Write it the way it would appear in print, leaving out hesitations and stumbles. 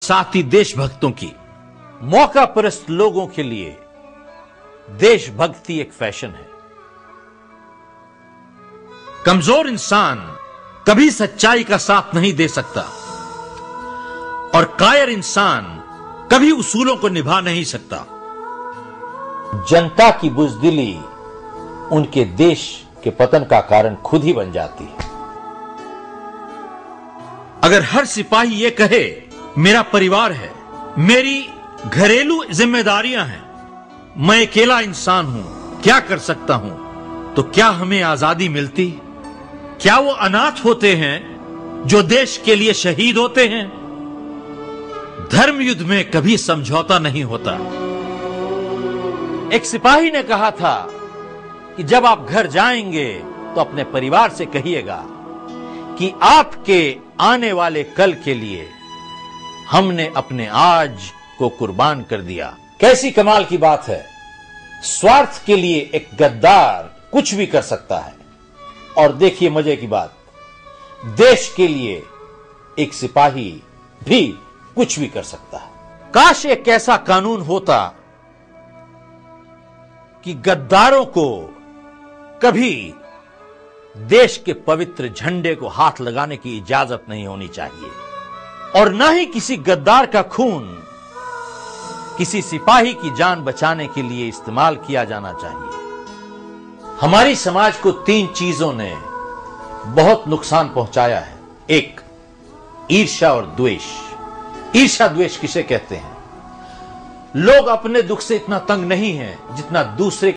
साथ ही देशभक्तों की। मौका परस्त लोगों के लिए देशभक्ति एक फैशन है। कमजोर इंसान कभी सच्चाई का साथ नहीं दे सकता और कायर इंसान कभी उसूलों को निभा नहीं सकता। जनता की बुजदिली उनके देश के पतन का कारण खुद ही बन जाती है। अगर हर सिपाही यह कहे मेरा परिवार है, मेरी घरेलू जिम्मेदारियां हैं, मैं अकेला इंसान हूं, क्या कर सकता हूं, तो क्या हमें आजादी मिलती? क्या वो अनाथ होते हैं जो देश के लिए शहीद होते हैं? धर्म युद्ध में कभी समझौता नहीं होता। एक सिपाही ने कहा था कि जब आप घर जाएंगे तो अपने परिवार से कहिएगा कि आपके आने वाले कल के लिए हमने अपने आज को कुर्बान कर दिया। कैसी कमाल की बात है। स्वार्थ के लिए एक गद्दार कुछ भी कर सकता है, और देखिए मजे की बात, देश के लिए एक सिपाही भी कुछ भी कर सकता है। काश एक ऐसा कानून होता कि गद्दारों को कभी देश के पवित्र झंडे को हाथ लगाने की इजाजत नहीं होनी चाहिए, और न ही किसी गद्दार का खून किसी सिपाही की जान बचाने के लिए इस्तेमाल किया जाना चाहिए। हमारी समाज को 3 चीजों ने बहुत नुकसान पहुंचाया है। एक, ईर्ष्या और द्वेष। ईर्ष्या द्वेष किसे कहते हैं? लोग अपने दुख से इतना तंग नहीं है जितना दूसरे